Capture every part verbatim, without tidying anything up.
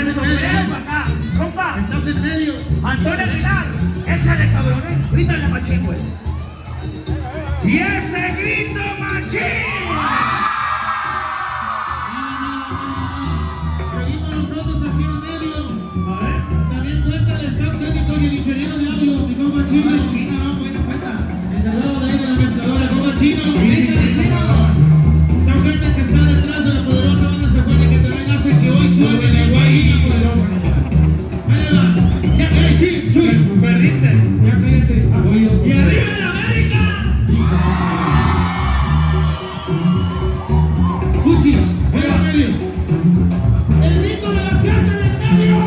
el sombrero acá. Compa. Estás en medio. Antonio Aguilar. Échale, cabrón, eh. Grítale machín, güey. Y ese grito machín. Seguimos nosotros aquí en medio. A ver. También cuenta el staff técnico y el ingeniero de audio, mi compa Chino. Chino, no, bueno, cuenta. Encargado de ahí de la mezcladora, compa Chino. Sí, Chino. Son gente que está detrás de la poderosa banda se puede que también hace que hoy suene la guayina poderosa. Ahí va. Ya, eh, Chuy, Chuy. Perdiste. Ya cállate. Apoyo. Y arriba en América. Cuchi, venga a medio. El grito de la carne del medio.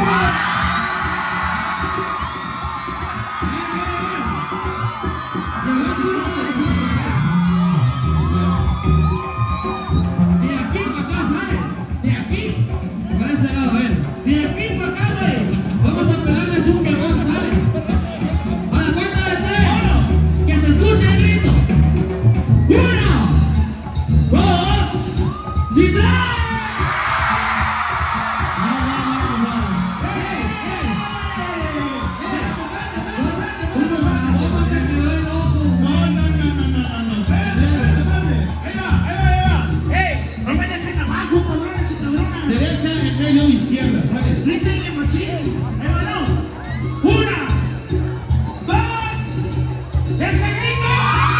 De aquí para acá sale. De aquí. Para ese lado, a ver. De aquí para acá, güey. Vamos a pegarles un quebrón, sale. A la cuenta de tres. Que se escuche el grito. Uno, dos y tres. Derecha, en medio, izquierda, ¿sabes? Grítenle machín. Ahí va, no. Una, dos, ese grito.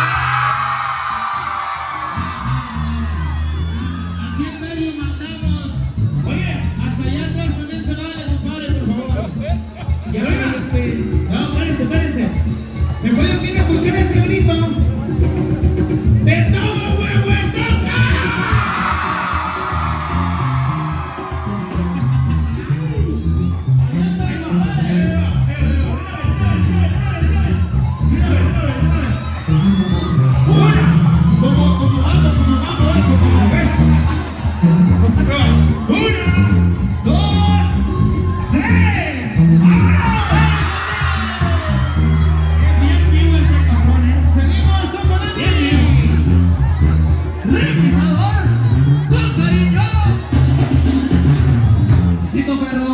Aquí en medio mandamos. Oye, Hasta allá atrás también se vale, compadre, por favor. y ahora, No, espérense, espérense. ¿Me pueden bien escuchar ese grito? ¡De todo huevo en toca! Como, como vamos, como vamos, hecho, como ves. una, dos, tres. Bien vivo ese cabrón, ¿eh? Seguimos, compadre. Bien vivo. Revisador, con cariño. Cinco perros.